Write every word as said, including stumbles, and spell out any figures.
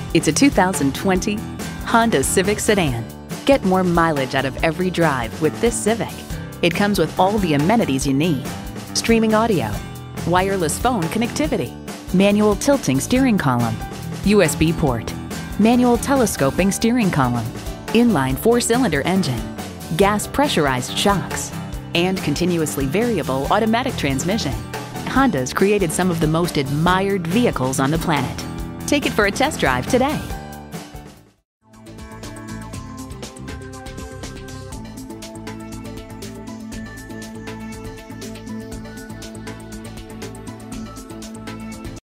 It's a two thousand twenty Honda Civic Sedan. Get more mileage out of every drive with this Civic. It comes with all the amenities you need: streaming audio, wireless phone connectivity, manual tilting steering column, U S B port, manual telescoping steering column, inline four-cylinder engine, gas pressurized shocks, and continuously variable automatic transmission. Honda's created some of the most admired vehicles on the planet. Take it for a test drive today.